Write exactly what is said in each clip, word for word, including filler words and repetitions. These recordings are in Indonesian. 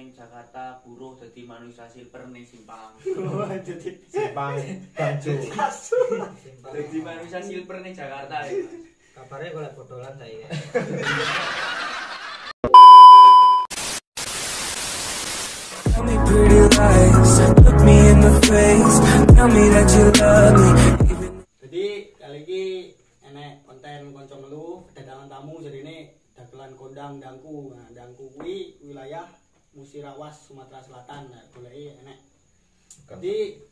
ning Jakarta buruh dadi manusia silver ning Simpang. Jadi Simpang Bangjo. Dadi manusia silver ning Jakarta ya. Kabarnya golek bodolan saya. Tell me pretty lies, look me in the face, tell me that you love me. Jadi kali ini enek konten konco melu kedatangan tamu jadi ini dagelan kondang dangku. Nah, dangku kuwi wilayah Musirawas Sumatera Selatan. Nah, goleki enek. Jadi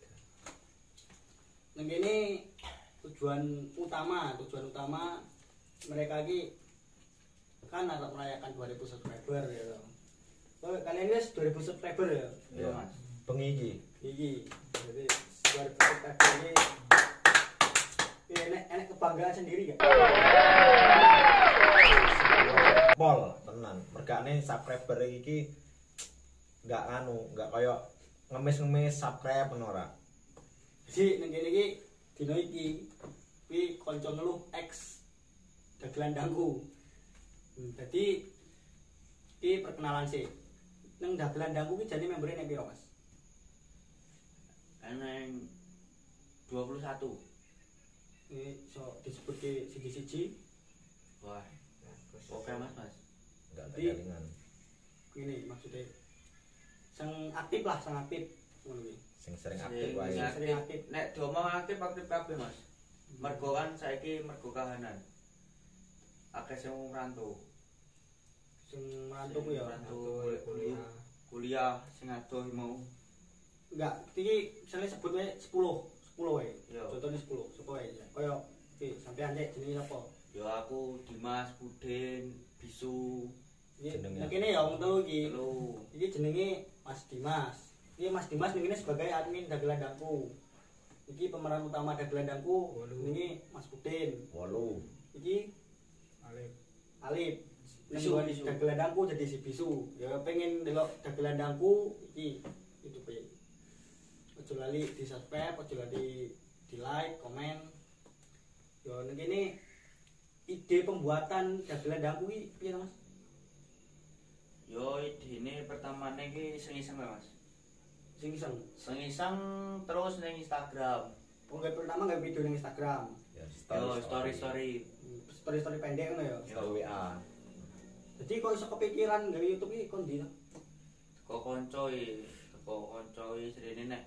ini tujuan utama, tujuan utama mereka ini kan harus merayakan dua ribu subscriber ya. Oh, kalian guys dua ribu subscriber ya? Iya, Mas. Bengi iki. Iki. Jadi dua ribu subscriber ini ya, enek enek kebanggaan sendiri gak? Pol tenan. Mergane subscriber iki enggak anu, enggak kaya ngemis-ngemis subscribe ngono ora. Jadi ning kene iki dino iki kuwi kanca ngeluh X dagelan dangku. Hmm, dadi iki perkenalan sih. Nang dagelan dangku ki jane member nek piro, Mas? Eneng dua puluh satu. Ini so disebut ke siji-siji. Wah. Oke Mas, Mas. Enggak ada Jadi, jaringan. Ini maksudnya sang aktif lah, sang aktif ngono kuwi. Sing sering Sing aktif wae. Sing sering aktif. Nek diomong aktif aktif kabeh Mas. Mergo kan saiki mergo kahanan. Akeh sing ngrantau. Sing merantau ku ya. Merantau kuliah. Kuliah sing adoh mau. Enggak, iki misalnya sebut wae sepuluh, sepuluh wae. Iya. Contohnya sepuluh, sepuluh wae. Kaya iki sampean cek jenenge sapa? Ya aku Dimas, Budin, Bisu, Iki Jenenge. nek kene ya wong telu iki. telu. Iki jenenge Mas Dimas. Iki Mas Dimas ini sebagai admin dagelan dangku. Iki pemeran utama dagelan dangku. Ini Mas Budin. Wolu. Iki Alif. Alif. Bisu, Bisu, Bisu. dagelan dangku jadi si Bisu. Ya pengen delok dagelan dangku iki itu pe. Ojo lali di subscribe, ojo lali di like, komen. Yo ning kene ide pembuatan dagelan dangku iki piye Mas? Yo idene pertamane iki iseng-iseng Mas. Sing iseng. Iseng-iseng terus ning Instagram. Pokoknya pertama nggak video ning Instagram. Ya, Yo story-story. Story-story pendek ngono ya. Story W A. Jadi kok iso kepikiran gawe YouTube iki kon ndi? Teko kanca e, teko kanca e srene nek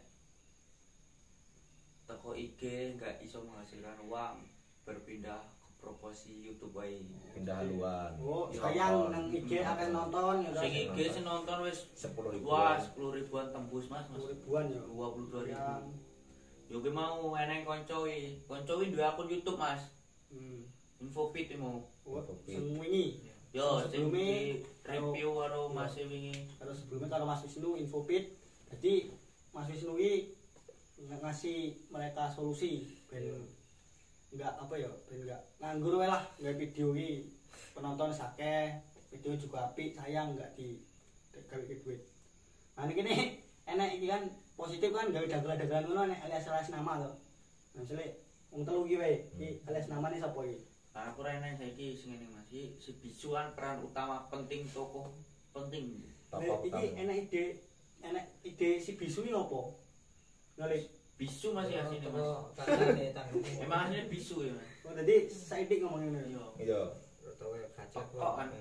teko I G enggak iso menghasilkan uang, berpindah ke promosi YouTube wae. Pindah haluan. Oh, Ya, sayang kon. nang I G akeh nonton ya. Sing I G sing nonton wis sepuluh ribu. wah sepuluh ribuan tembus Mas, Mas. sepuluh ribuan ya. dua puluh dua ribu. Yang Yo ki mau eneng kanca e. Kanca e duwe akun YouTube Mas. hmm. Infofit e mau. Oh, sing wingi Yo sing Sebelumnya, di review karo Mas e wingi. karo sebelumnya karo Mas Wisnu Infopit. Jadi Mas Wisnu iki ngasih mereka solusi ben enggak apa ya, ben enggak nganggur wae lah gawe video iki. Penonton sakeh, video juga apik, sayang enggak di gawe duit. Nah ini kene enek iki kan positif kan gawe dagelan-dagelan ngono nek alias-alias nama to. Nah misale wong telu iki wae, iki alias namane sapa iki? Nah, aku rene saiki sing ngene Mas, iki si bisuan peran utama penting tokoh penting. Tokoh Iki utama. enek ide, enek ide si bisu iki opo? Nolih. Bisu masih asine Mas. Kakane tanggung. Emang asline bisu ya Mas. Oh tadi saidik ngomongin ngene. Iya. Iya. Rotowe kacak Kok kan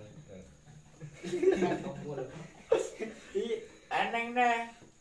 Iki eneng deh.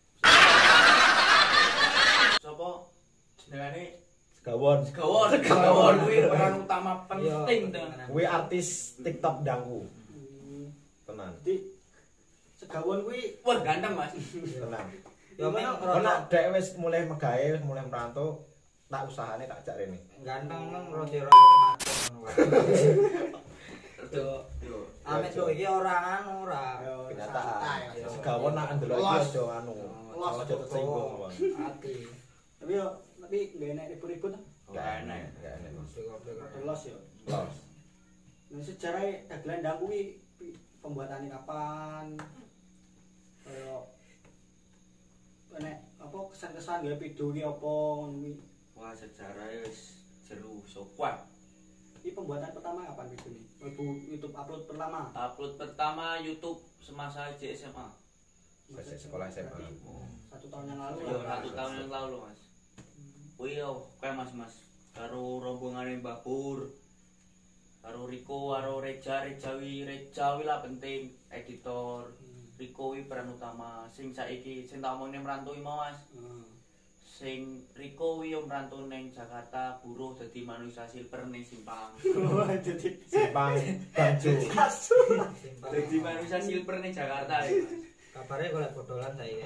Sopo jenengane Segawon. Segawon, Segawon kuwi peran utama penting tenan. Kuwi artis TikTok dangku. hmm, Tenan. jadi segawon kuwi Wah, ganteng Mas. Tenan. Ya memang Kok roto nek dhek wis mulai megawe, wis mulai merantau, tak usahane tak jak rene. ganteng nang roto-roto macet. Yo, yo. Amit lho iki ora anu ora. ya, Kenyataan. santai, ya. Segawon nak ndelok iki Los. aja anu. Los, Aja tersinggung, Bang. Ati. Tapi yo tapi enggak enek ribut-ribut ah. Enggak enak, enggak enak. Los yo. Los. Nah sejarah dagelan dangku kuwi pi- pembuatannya kapan? Kaya enek apa kesan-kesan gawe video iki apa ngono kuwi. Wah, sejarahnya wis jeru sokuat. Ini pembuatan pertama kapan video ini? Ibu YouTube upload pertama. Upload pertama YouTube semasa J S M A. Selesai sekolah S M A. Satu tahun yang lalu. Yo lah. satu tahun yang lalu mas. Kuwi yo kayak mas mas. Karo rombongan Mbah Pur. Karo Riko, karo Reja, Rejawi, Rejawi lah penting editor. Riko wi peran utama. Sing saiki sing tak omongne merantau mau mas. Hmm. Sing Riko wi yo merantau neng Jakarta, buruh dadi manusia silver ning Simpang. Jadi Simpang Bangjo. Dadi manusia silver ning Jakarta ya mas. Kabare golek bodolan saiki.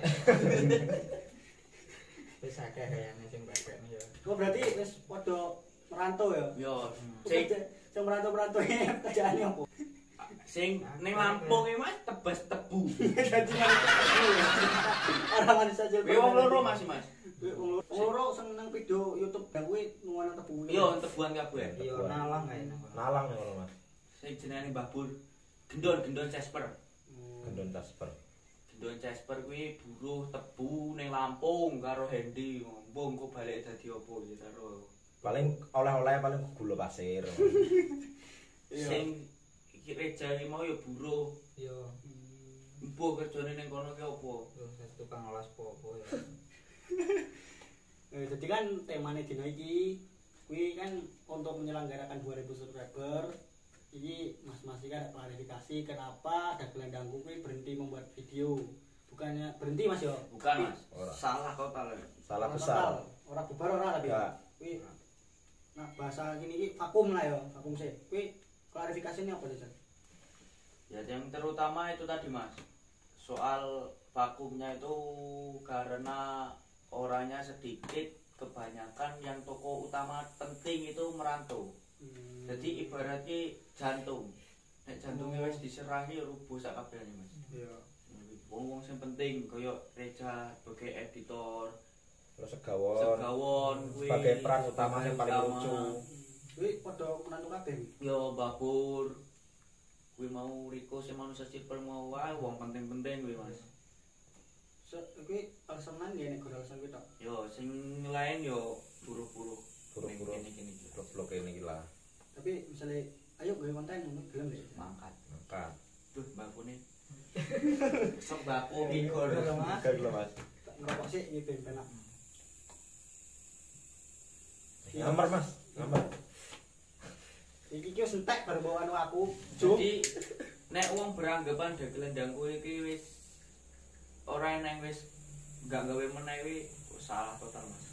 Wis akeh kayane sing bebekne ya. oh berarti wis padha merantau ya. Yo Sing sing sing merantau-merantau ini kerjaane apa? sing ning Lampung iki mas tebas tebu. Jadi orang manusia silver. Kuwi wong loro mas mas. Wong loro seneng video YouTube dan kuwi nungono tebu. Yo tebuan kabeh. Iya nalang kayane. Nalang ngono Mas. Sing jenenge Mbah Pur. Gendon-gendon Casper. Gendon Tasper. Gendon Casper kuwi buruh tebu ning Lampung karo Hendy. Mbong kok balik dadi opo iki karo. Paling oleh-oleh paling gula pasir. Sing iki Reja iki mau ya buruh. Yo, Mbok kerjane ning kono ki opo? yo tukang olas popo ya. Eh, jadi kan temanya dino iki kuwi kan untuk menyelenggarakan dua ribu subscriber. Iki Mas-mas iki kan klarifikasi kenapa Dagelendangku kuwi berhenti membuat video. Bukannya berhenti Mas yo. Bukan mas. Ora. Salah total. Salah Ora besar. total. Ora bubar ora tapi. Enggak. Kuwi nah bahasa gini iki vakum lah ya, vakum sih. Kuwi klarifikasinya apa sih? Ya yang terutama itu tadi mas. Soal vakumnya itu karena orangnya sedikit, kebanyakan yang toko utama penting itu merantau. Hmm. Jadi ibaratnya jantung. Nek jantungnya wis diserangi rubuh sak kabehane mas. Iya. Wong-wong sing penting kaya Reja sebagai editor, Terus segawon. Segawon kuwi Sebagai peran utama yang paling utama. lucu. Kuwi padha menantu kabeh. Yo Mbah Pur. Kuwi mau Riko sing manusia silver mau wae wong penting-penting kuwi mas. So, kuwi alasan ya nek gara alasan kuwi tok. Yo sing lain yo buruh-buruh. Buru-buru. Ning kene iki. Blok-blok ini gila. Tapi misalnya ayo gawe konten ngono gelem deh. Mangkat. Maka. Duh bakune. Sok baku mikul. Enggak gila Mas. Tak ngerokok sih iki ben penak. Gambar Mas. Gambar. Iki ki wis entek baru bawa anu aku. Juk. Jadi nek wong beranggapan Dagelendangku iki wis ora eneng wis enggak gawe meneh kuwi salah total Mas.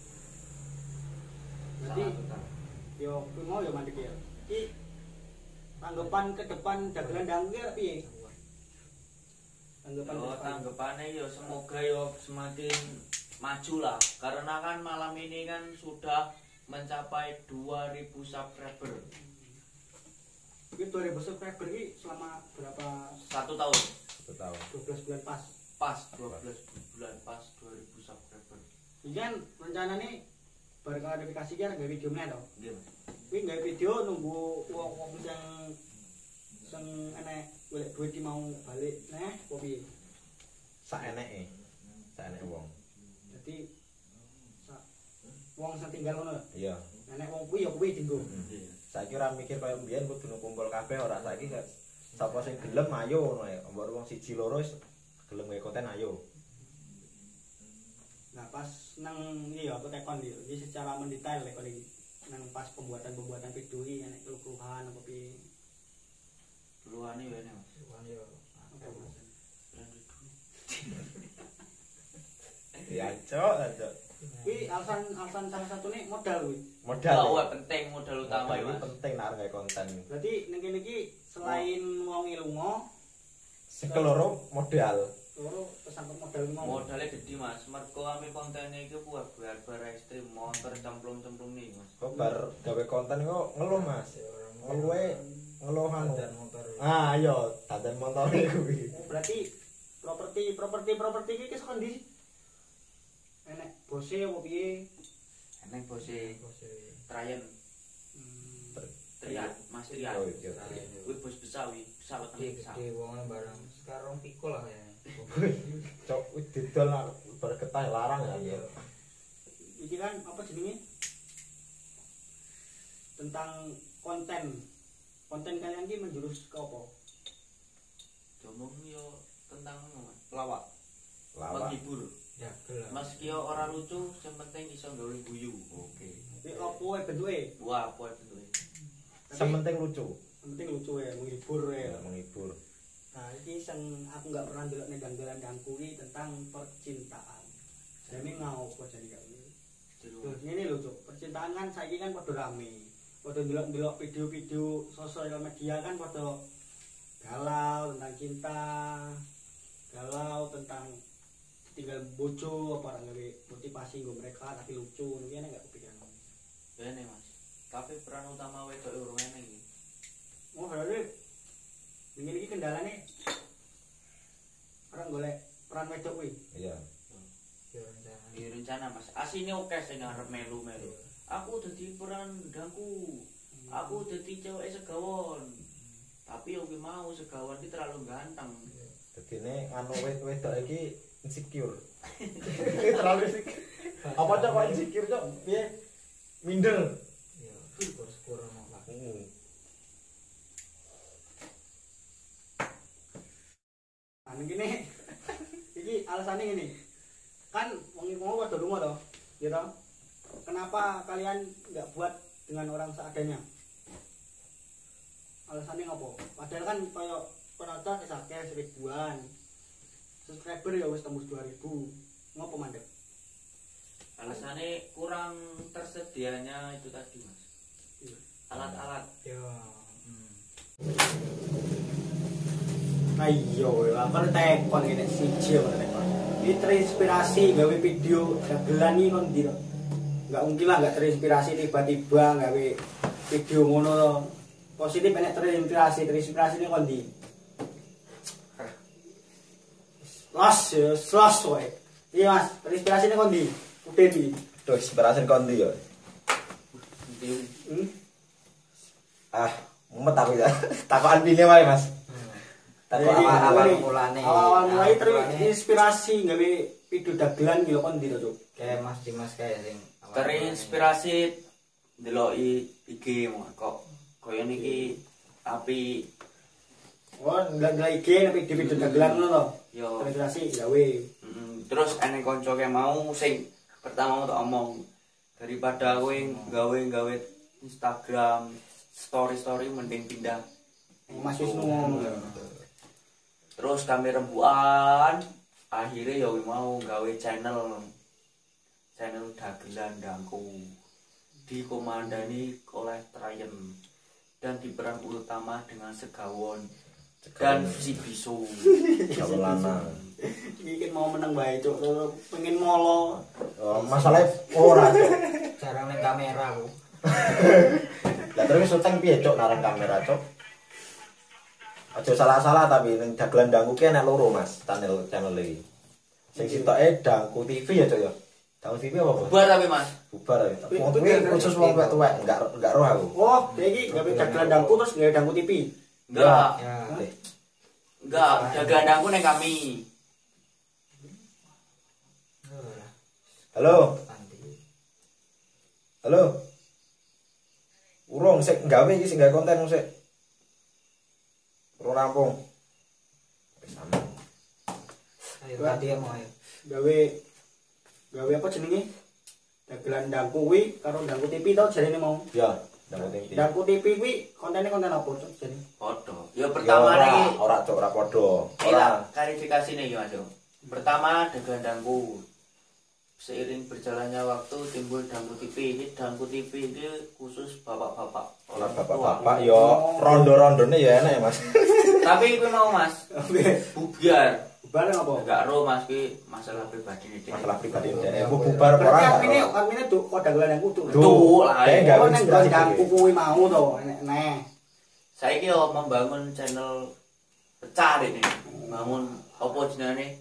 Berarti Salah total. yo kuwi mau yo mandek ya. Iki tanggapan ke depan Dagelendang ki arep piye? Tanggapan ke Yo depan. tanggapannya yo semoga yo semakin maju lah karena kan malam ini kan sudah mencapai dua ribu subscriber Iki dua ribu subscriber iki selama berapa satu tahun Satu tahun. dua belas bulan pas. pas dua belas bulan pas dua ribu subscriber. Iki kan rencanane bar klarifikasi ki arep gawe video meneh to. Nggih Mas. Kuwi gawe video nunggu wong-wong sing sing enek golek duit ki mau balik neh apa piye? Saeneke. Saeneke wong. Jadi sa wong sing tinggal ngono. Iya. Nenek wong kuwi ya kuwi dienggo. Iya. Saiki ora mikir kaya mbiyen kudu kumpul kabeh ora saiki gak sapa sing gelem ayo ngono ya. Mbok wong siji loro wis gelem gawe konten ayo. Nah pas nang iki ya aku tekon iki iki secara mendetail tekon iki. Nang pas pembuatan-pembuatan video iki enek keluhan apa piye? Luane yo Mas. Wan yo. Apa Mas? Ya cok, cok. Kuwi alasan-alasan salah satune modal kuwi. Modal. Oh, penting modal utama Modal ya ini Mas. penting nek arep gawe konten. Berarti ning kene iki selain wong ilmu, Sing keloro modal. loro kesangkut modal mau. Modalnya gede Mas. Mergo ame kontennya iki buat bar-bar ekstrim motor cemplung-cemplung nih Mas. Kok bar gawe konten kok ngeluh Mas. Ngeluhe ngeluh anu. Dan motor. Ah, ayo, dadan montore kuwi. Berarti properti properti properti iki kes kondi. Enek bose apa piye? Eneng bose Trayen, Hmm. Trian, Mas Trian. Oh, iya. Kuwi bos Besawi, pesawat nang Gede Besawi. wong barang sekarang pikul lah ya. Cok, wis didol lah, berketah larang ya. Iya. Iki kan apa jenenge? Tentang konten. Konten kalian ki menjurus ke apa? Ngomong yo tentang anu, Mas, pelawak. hibur. Ya, gelap. Meski ora lucu, yang penting iso gawe guyu. Oke. Iki opo wae bentuke? Wah, apa itu? Sementing lucu. Penting lucu ya, menghibur ya. Ya, menghibur. Nah, ini yang aku nggak pernah delok nih dan dangku ini tentang percintaan. Jadi ngau kok jadi gak ini. Terus ini loh cuk, percintaan kan saya kan pada rame, pada delok-delok video-video sosial media kan pada galau tentang cinta, galau tentang tinggal bojo apa orang nggak motivasi gue mereka tapi lucu, ini nggak kepikiran. Ya nih mas, tapi peran utama wedok urung enek iki. Oh berarti ini kendala nih orang golek peran wedok kuwi. Iya. Ya, rencana. Di rencana mas, asine oke sing ngarep melu-melu. Aku dadi peran dangku. Aku dadi cewek segawon. Tapi yo ki mau segawon iki terlalu ganteng. Dadine anu wedok iki insecure. Terlalu insecure. Apa cok kok insecure cok? Piye? Minder. Ya, syukur-syukur mau Pak. Heeh. Nah gini, ini alasannya gini, kan wong mau pada rumah toh, gitu. Kenapa kalian nggak buat dengan orang seadanya? Alasannya ngopo? Padahal kan kayak penonton kesakeh seribuan, subscriber ya wis tembus dua ribu, ngopo mandek? Alasannya kurang tersedianya itu tadi mas. Alat-alat. Ya. Hmm. Ayo, aku tekon ini siji aku tekon. Ini terinspirasi gawe video dagelan iki kon ndi to? Enggak mungkin lah enggak terinspirasi tiba-tiba gawe video ngono to. Positif enek terinspirasi, terinspirasi ini kon ndi? Los, ya, los wae. Iya Mas, terinspirasi ini kon ndi? Udin iki. Duh, inspirasi kon ndi yo? Hmm? Ah, mumet aku ya. Takokan pine wae, Mas. Jadi, awal ini, mulane. awal mulai Awal mulane. terinspirasi gawe video dagelan iki lho kon ndi to, Cuk? Kayak Mas Dimas kayak sing awal Terinspirasi deloki I G kok koyo niki api Oh, nggak I G tapi di video dagelan ngono to. yo. Terinspirasi gawe. Mm, terus enek kanca ke mau sing pertama tak omong daripada kowe gawe-gawe Instagram story-story mending pindah. Mas Wisnu ngomong. Terus kami rembukan akhirnya ya mau gawe channel channel dagelan dangku dikomandani oleh Trayen dan diperan utama dengan Segawon dan si Bisu. Kalau lanang. Iki mau menang bae, Cuk. Pengen molo. Oh, masalahnya ora, Cok. jarang ning kamera aku. Lah terus syuting piye, Cok, narang kamera, Cok? Aja salah-salah tapi ning dagelan dangku ki enek loro, Mas, channel channel iki. Sing sitoke Dangku T V ya, Cok ya. Dangku T V apa, Bos? Bubar tapi Mas. Bubar ya. Wong kuwi khusus wong tuwek, enggak enggak roh aku. Oh, iki gawe dagelan dangku terus gawe dangku T V. Enggak, Ya. Eh, enggak, dagelan dangku neng kami. Ora. Halo, Nanti. halo. Urung sik gawe iki sing gawe konten sik. Urung rampung. Wis aman. Ayo tadi ya mau ayo. Gawe gawe apa jenenge? Dagelan dangku kuwi karo dangku T V to jarene mau. Ya, Dangku T V. Dangku T V kuwi kontennya konten apa, Cuk? Jadi Podo. Ya Ya, pertama ora, nih. ora Cok, ora padha. Ora Ora. klarifikasi nih Mas. Yo. Pertama dagelan dangku. Seiring berjalannya waktu timbul Dangku T V. Ini Dangku T V ini khusus bapak-bapak. Ora bapak-bapak yo rondo-rondone ya enak ya, Mas. Tapi kuwi mau Mas, bubar. bareng apa? Enggak ro Mas ki masalah pribadi nih. Masalah pribadi ndek. Bu bubar ora Berarti enggak. artine roh. artine tuh kok dagelan dangku tuh. Tuh lah. Kayak ya. gawe Oh, nang inspirasi dangku dhewe. kuwi mau to, enek neh. Saiki yo membangun channel pecah ini. Bangun apa jenenge?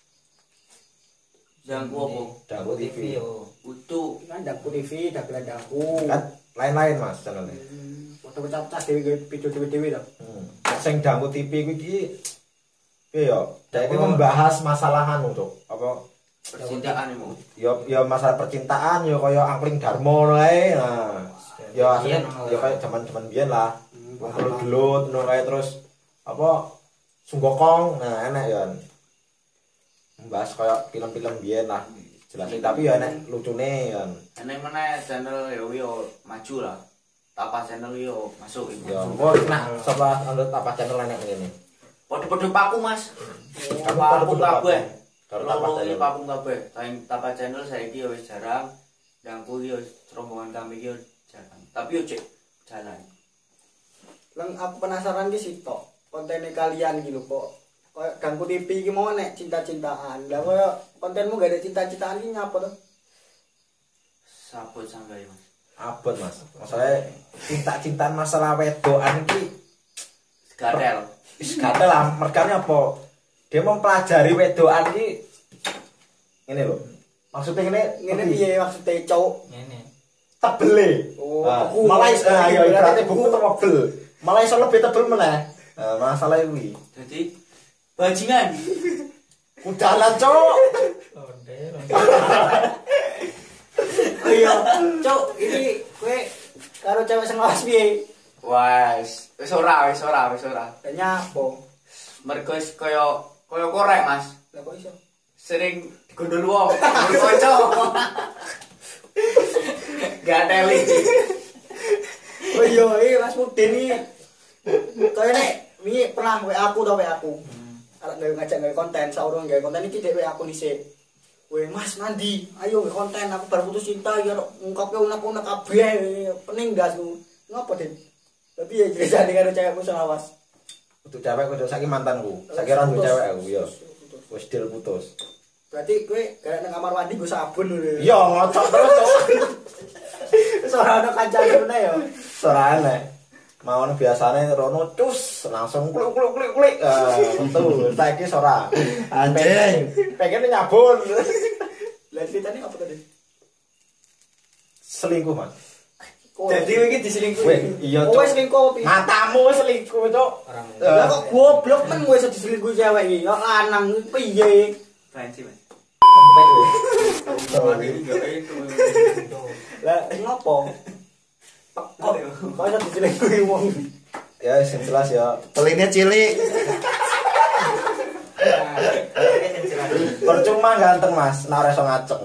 Dangku apa? Dangku T V. yo. Utuh. Kan dangku T V, dagelan dangku. Kan lain-lain, Mas, channelnya. Foto pecah-pecah dhewe video dhewe-dhewe to. Hmm. Sing Dangku T V kuwi iki piye ya? Dhek iki membahas masalah anu, Cuk. Apa Percintaan imu. ya ya masalah percintaan ya kaya Angkling Darmo wae. Nah, ya asline ya kaya jaman-jaman biyen lah. Wong gelut ngono kae terus apa Sunggokong. Nah, enak ya. bahas kayak film-film biyen lah. Jelas tapi ya nek lucune kan. Enek meneh channel yo yo maju lah. Tapa channel yo masuk iki. Ya, kok nah sapa anut apa channel enek ngene. Padha-padha paku, Mas. Kamu Paku padha-padha kabeh. Karo Loro apa iki channel. paku kabeh. Saing Tapa channel saiki yo wis jarang. Dangku yo rombongan kami yo jarang. Tapi yo cek jalan. Lang aku penasaran ki sitok kontennya kalian gitu kok. Kayak Gangku T V iki mau nek cinta-cintaan. Lah koyo kontenmu gak ada cinta-cintaan iki nyapa to? Sabut sanggae, Mas. Abot Mas. Masalah cinta-cintaan masalah wedokan iki Gatel. wis gatel lah mergane apa? Dia mempelajari wedokan iki ngene lho. Maksudnya ngene Ngene piye maksudnya cowok? Ini. tebele. Oh, Nah, buku. malah iso Ah, ya iya, berarti buku. buku tebel. Malah iso lebih tebel meneh. Nah, masalah kuwi. Jadi bajingan. Udahan, Cok. Londe, Oh iya, cok, ini kowe karo cewek sing lawas piye? Wes, wis ora, wis ora, wis ora. Lah nyapo? Mergo wis kaya kaya korek, Mas. Lah kok iso? Sering digondol wong, kanca. Gateli. Oh iya, eh Mas Mudin iki kaya nek wingi pernah W A aku to W A aku. Arek gawe ngajak gawe konten, saurung gawe konten iki dhek W A aku dhisik. Weh Mas Nandi, ayo gawe konten aku baru putus cinta ya ngungkapke unek-unek kabeh pening dasku. Ngopo, Den? Tapi ya ceritane karo cewekmu sing lawas. Untuk cewek kudu saiki mantanku. Saiki ora duwe cewek aku ya. Wis deal putus. Berarti kowe garek nang kamar mandi nggo sabun lho. Iya, ngocok terus, Cok. Wis ora ono kancane meneh ya. Ora aneh. Mawon biasane rono cus langsung kluk kluk kluk kluk. Ah, betul. Saiki ora. Anjing. Pengen nyabun. Lah ceritane apa tadi? Selingkuh, Mas. Jadi iki diselingkuhi. Weh, iya, Oh, Cok. wis selingkuh piye? Matamu selingkuh, Cok. Orang Lah kok goblok men kowe iso diselingkuhi cewek iki? Kok lanang piye? Fancy, Mas. Sampai weh. Ini enggak itu. Lah ngopo? Kok kok iso diselingkuhi wong? Ya, sing jelas ya. Telinnya cilik. Percuma ganteng, Mas. Nek ora iso ngaceng.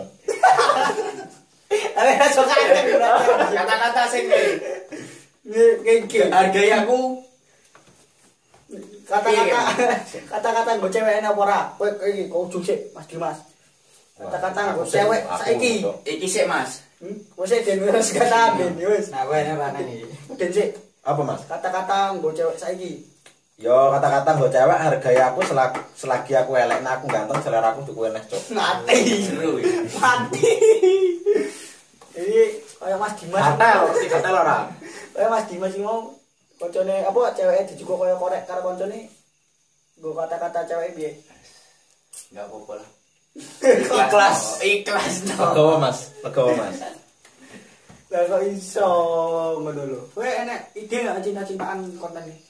Ale iso kae. Kata-kata sing Ngene hargai aku kata-kata kata-kata nggo cewek enak apa ora? Kowe iki kok ujug sik Mas Dimas. Kata-kata nggo cewek saiki. iki sik, Mas. Hmm, wis den wis kata den wis. Nah, gue ini mana nih? Den sik. Apa, Mas? Kata-kata nggo cewek saiki. Yo kata-kata nggo cewek hargai aku selagi, selagi aku elek nek aku ganteng selera aku duku enek, Cok. Mati. Seru. Mati. Ini kayak Mas Dimas. Gatel, si gatel ora. Kayak Mas Dimas iki mau koncone apa ceweke dijugo kaya korek karo koncone. Nggo kata-kata cewek piye? Enggak apa-apa lah. Ikhlas. Ikhlas dong. Legowo, Mas. Legowo, Mas. Lah kok iso ngono lho. Kowe enek ide gak cinta-cintaan konten iki?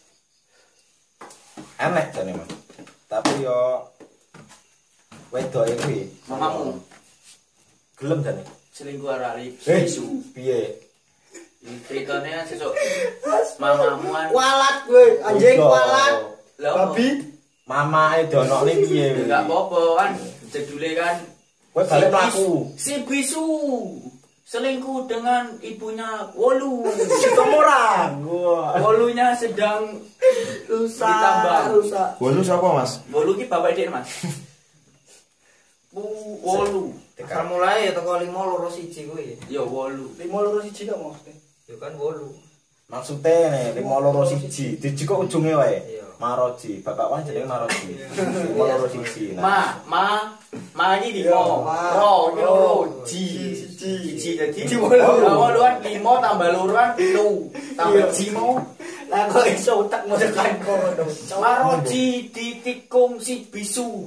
Enek jane, Mas. Tapi yo wedok iki Mamamu gelem jane. selingkuh karo Ali Eh, isu. piye? Ceritanya kan sesuk mamamu kan Walat kowe, anjing Goblok. walat. Lah, apa? Babi. Mamae donokne piye? enggak apa-apa kan jedule kan Kowe balik si mlaku. bisu- si bisu selingkuh dengan ibunya Wolu. Sitomorang. Wah. Wolunya sedang Rusak, Ditambah. rusak. Wolu siapa, Mas? Wolu ki bapak dia, Mas. Bu Wolu. Asal mulai ya toko lima loro siji kuwi. Ya Wolu. Lima loro siji kok maksudnya. Ya kan wolu. Maksudnya nih lima loro siji, diji kok ujungnya wae. Iya. Maroji, bapak wan jenenge Maroji. Lima loro siji. Ma, ma, ma ini Iya, limo. ma. Ro, ini loro, Ji, ji. ji. Ji jadi Ji wolu. Wolu kan limo tambah loro kan telu. Tambah Iya. ji mau. Lah kok iso utak mau tekan kono. Maroji ditikung si bisu.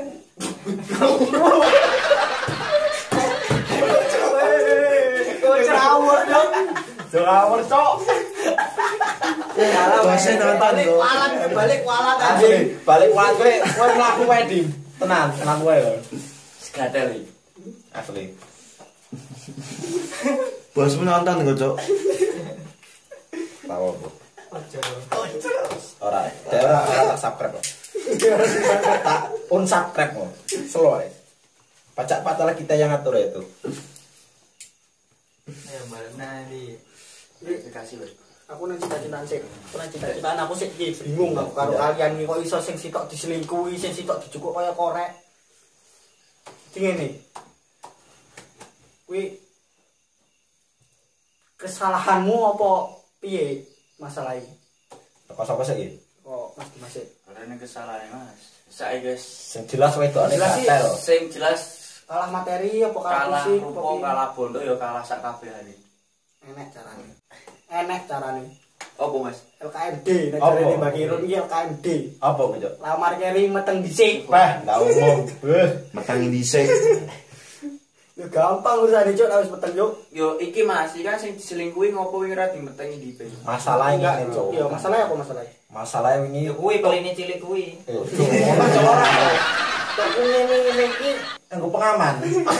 Kok cerawur dong. Jawur, Cok. Masih nonton, Balik Bro. walat, balik walat Asli, anjing. balik wae kowe kowe mlaku wae, Dim. Tenan, tenan wae lho. Segatel iki. Asli. Bosmu nonton kok, Cok. Tahu, Bu. Ora, ora ora tak subscribe. Tak unsubscribe kok. Slow aja. Pajak patalah kita yang atur itu. Ya mana di dikasih wes. Aku nang cita-citaan sik. Pernah cita-citaan aku sik iki bingung aku karo kalian iki kok iso sing sitok diselingkuhi, sing sitok dijukuk kaya korek. Iki ngene. Kuwi kesalahanmu apa piye masalah iki? Kok sapa sih iki? Kok Mas Dimas sik? Karena kesalahan mas. Saya guys. Sing jelas wedokane Jelas sih. katel. Sing jelas Kalah materi apa kalah kalah fisik? rupa apa piye? kalah bondo ya kalah sak kabehane. Enek carane. Enek carane. Apa mas? L K M D nek Apa? jarene Mbak Kirun iki L K M D. Apa kok? Lamar keri meteng dhisik. Wah, ndak umum. Beh, Metangi dhisik. Ya gampang urusane cuk wis meteng cuk. Yo iki mas, iki kan sing diselingkuhi ngopo wingi ra dimetengi dipe. masalah Enggak, ngene, Cuk. iya masalahnya apa masalahnya? Masalah wingi ya kuwi peline cilik kuwi. Eh, Cuk, ora Cuk, ora. Cuk ngene-ngene iki nggo pengaman.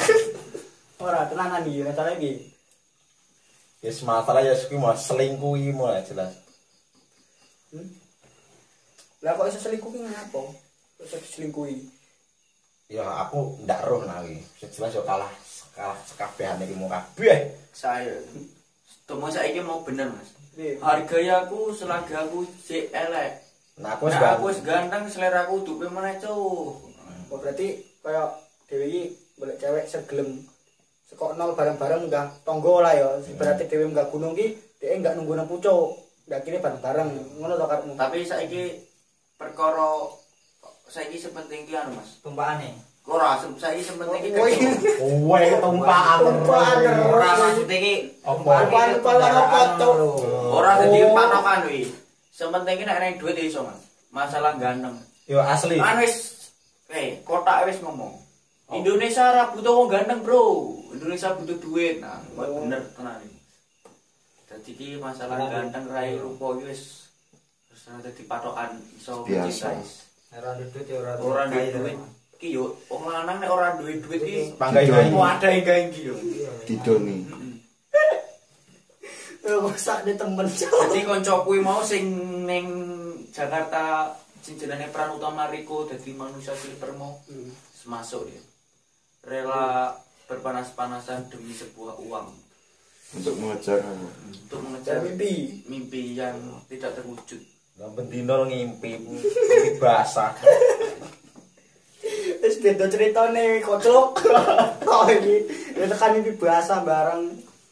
Ora tenanan iki masalahnya iki. Yes, masalah ya kuwi mau selingkuhi mulai jelas. Hmm? Lah kok iso selingkuh ki ngapa? Kok iso diselingkuhi? Ya aku ndak roh nah iki. Jelas yo kalah kalah sekabehane iki mau kabeh. Saya Tomo saiki mau bener mas. Piye? Harganya aku selagi aku sik elek. Nah, aku wis Nah, gak aku wis ganteng selera aku duwe meneh cuk. Oh, berarti kaya dhewe iki golek cewek segelem sekok nol bareng-bareng enggak tonggo lah ya. Berarti dhewe enggak gunung ki, dhek enggak nunggu nang pucuk. Ndak kene bareng-bareng. Ngono to karepmu. Tapi saiki perkara saiki sepenting ki anu mas. Tumpakane. Ora saiki sepenting ki Woi. kowe tumpaan. Tumpaan terus. Ora maksud iki Apa? Tumpaan karo kocok. ora dadi panokan wi. Sepenting ki nek ana duit iso mas. Masalah ganteng. Yo asli. Kan wis eh kotak wis ngomong. Indonesia ora butuh wong ganteng, Bro. Indonesia butuh duit. Nah, oh. Bener tenan iki. Dadi iki masalah ganteng rai rupa iki wis wis dadi patokan iso Biasa. ora duit ya ora Ora duwe duit. Iki yo wong lanang nek ora duwe duit iki Panggai Didoni. wadah gawe iki yo. Didoni. Eh sak de temen. Dadi kanca kuwi mau sing ning Jakarta sing jenenge Pran Utama Riko dadi manusia silver mau masuk dia. Rela berpanas-panasan demi sebuah uang Untuk mengejar untuk mengejar mimpi. mimpi yang tidak terwujud. Gampang dino ngimpi, ngimpi basah. Wis beda ceritane kocok. Oh iki ya tekan iki bahasa bareng.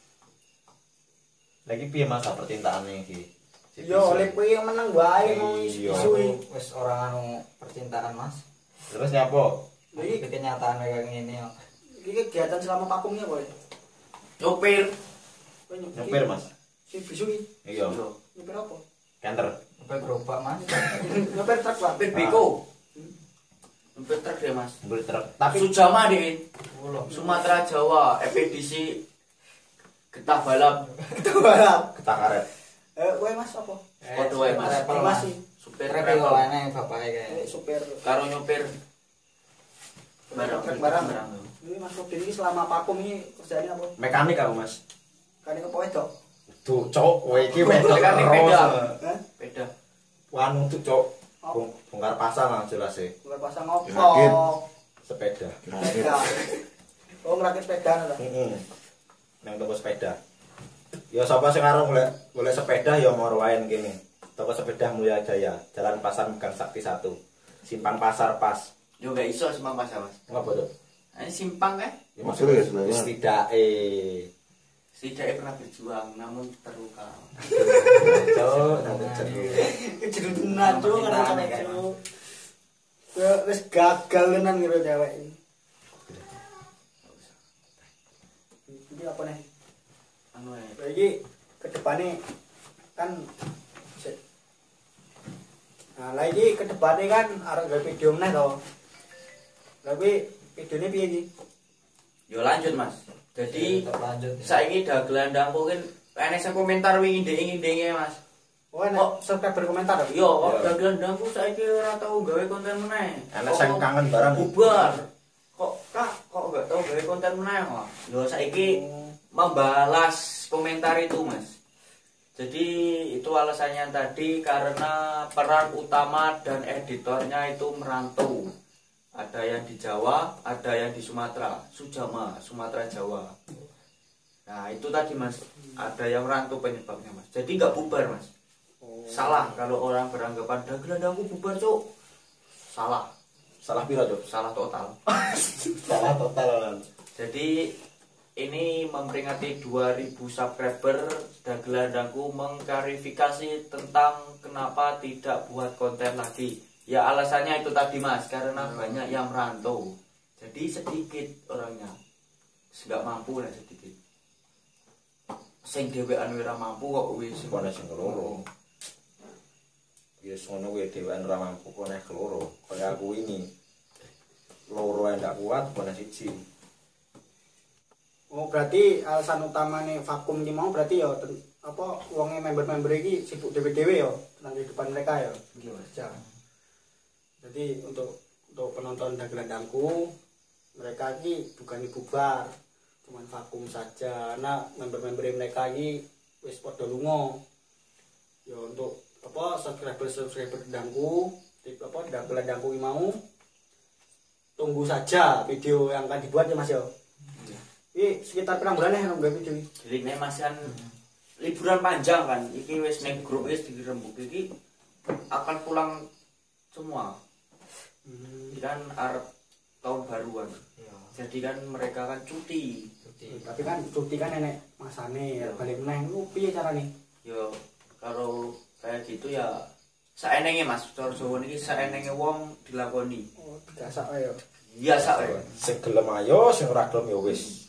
Lagi piye masa percintaane iki? Yo oleh kowe yang menang wae mau Iya. isui. wis ora anu percintaan Mas. Terus nyapa? Iki kenyataan kayak ngene kok. Iki kegiatan selama pakungnya kowe. Nyopir. Kowe Nyopir, Mas. Si bisu iki. Iya. Nyopir apa? Kanter. Apa gerobak Mas? Nyopir truk lah. Nyopir beko. Nyopir truk dia mas. Beli truk. Tapi Sujama deh. Ulo. Sumatera Jawa. E P D C Getah balap. Itu balap. Ketak karet. Eh kowe Mas apa? Podo wae mas. Travel, Mas. Supir Travel travel. wae bapake Eh, kae. supir. Karo nyopir. Barang Truk barang. Ini Mas Robin ini selama pakum ini kerjaannya apa? Mekanik aku, Mas. Kan ini apa wedok? Tuh, cok, kowe iki wedok Mekanik terus. beda. Hah? Beda. Wanu tuh, cok. Oh. Bong- Bongkar pasang lah jelas e. Bukan pasang apa? Rakit. Sepeda. Sepeda. Oh ngerakit sepeda lho. Heeh. Nang toko sepeda. Ya sapa sing arep golek golek sepeda ya moro wae kene. Toko sepeda Mulya Jaya, Jalan Pasar Megang Sakti satu. Simpang Pasar pas. Yo gak iso semang pas mas. Ngapa tuh? Ini simpang kan? Ya Maksudnya ya sebenarnya. wis tidake. Setidaknya pernah berjuang namun terluka. Cok, nanti ceru. Jadi najo kan najo. Kowe wis gagal tenan ngiro cewek ini. Ini apa nih? Anu ya. Lagi ke depannya kan sik. Nah, lagi ke depannya kan arep gawe video meneh to. Tapi videone piye iki? Yo lanjut mas. Jadi tetap lanjut. saiki dagelan mungkin enek sing komentar wingi ndek-ndeke mas. Oh, enak subscriber komentar to? Yo, kok Iya. dagelan-dagelanku saiki ora tau gawe konten meneh. Enak Kok sing kangen barang bubar. Kok Kak, kok enggak tau gawe konten meneh kok. Lho saiki membalas komentar itu, Mas. Jadi itu alasannya tadi karena peran utama dan editornya itu merantau. Ada yang di Jawa, ada yang di Sumatera, Sujama, Sumatera Jawa. Nah itu tadi mas, ada yang merantau penyebabnya mas. Jadi nggak bubar mas. Salah kalau orang beranggapan dagelan aku bubar cok. Salah. Salah pira, Cuk? Salah total. Salah total. Jadi ini memperingati dua ribu subscriber, Dagelan Dangku mengklarifikasi tentang kenapa tidak buat konten lagi. Ya alasannya itu tadi mas, karena hmm. banyak yang merantau. Jadi sedikit orangnya, nggak mampu lah sedikit. Sing dhewean ora mampu kok wis Kono sing keloro. Wis ngono kuwi dhewean ora mampu kono keloro. Kaya aku ini. Loro ndak kuat kono siji. Oh berarti alasan utamanya vakum ini mau berarti ya ten, apa uangnya member-member ini sibuk dewe-dewe ya tentang kehidupan mereka ya. Iya. Jadi untuk untuk penonton Dagelan Dangku mereka ini bukan bubar, cuman vakum saja. Karena member-member mereka ini wis padha lunga. Ya untuk apa subscriber-subscriber Dangku, tip apa Dagelan Dangku ini mau tunggu saja video yang akan dibuat ya Mas ya. Ini sekitar berapa bulan ya nggak video ini? Jadi ini masih kan liburan panjang kan. Iki wis ning grup wis dirembuk iki akan pulang semua. Hmm. Ini kan arep tahun baruan. Ya. Jadi kan mereka kan cuti. cuti. Tapi kan cuti kan nenek masane ya balik meneh. Lu piye carane? Yo kalau kayak gitu ya saenenge Mas, cara Jawa niki saenenge wong dilakoni. Oh, biasa ae ya. Biasa ae. Sing gelem ayo, sing ora gelem ya wis.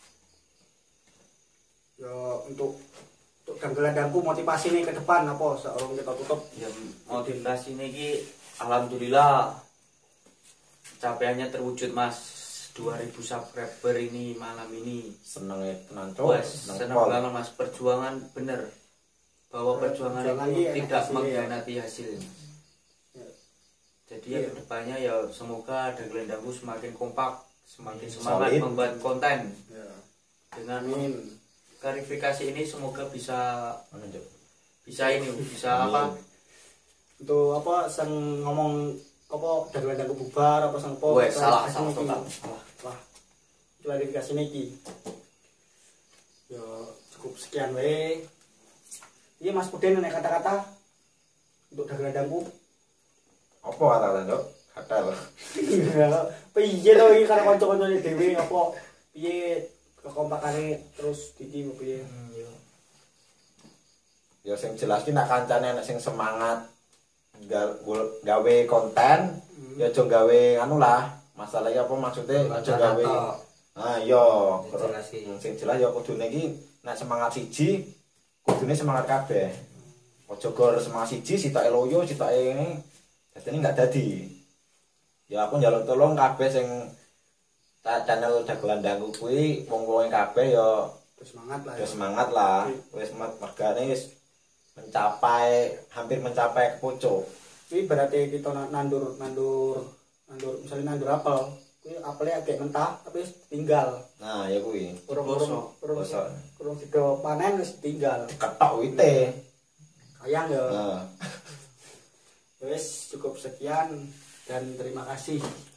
Ya untuk untuk Dagelan Dangku motivasi nih ke depan apa seorang kita tutup ya motivasi ini alhamdulillah capaiannya terwujud mas dua ribu subscriber ini malam ini seneng tenan cok seneng banget mas perjuangan bener bahwa perjuangan itu tidak mengkhianati hasil ya. Jadi ya kedepannya ya semoga Dagelan Dangku semakin kompak semakin semangat solid membuat konten ya. Dengan Amin. Klarifikasi ini semoga bisa bisa ini bisa apa untuk apa sang ngomong apa Dagelan Dangku bubar apa sang apa Weh, salah salah total salah wah klarifikasi niki ya cukup sekian we iya Mas Puden nek kata-kata untuk Dagelan Dangku apa kata-kata Cok kata lho piye to iki karo kanca-kancane dhewe apa piye kekompakane terus didi piye. Hmm, yo. Ya sing jelas ki nek kancane nek sing semangat gawe konten, hmm. ya aja gawe anu lah. Masalahnya apa maksudnya aja gawe. Ah iya, sing jelas ya kudune iki nek semangat siji, kudune semangat kabeh. Aja gor semangat siji sitoke loyo, sitoke ngene. Dadi enggak dadi. Ya aku njaluk tolong kabeh sing channel Dagelan Dangku kuwi wong-wong kabeh ya semangat lah. Ya semangat lah. Wis mergane wis mencapai hampir mencapai ke pucuk. Kuwi berarti kita nandur nandur nandur misalnya nandur apel, kuwi apelnya agak mentah tapi wis tinggal. Nah, ya kuwi. Kurung-kurung kurung kurung sido panen wis tinggal. Diketok wite. Kayang ya. Nah. Wis cukup sekian dan terima kasih.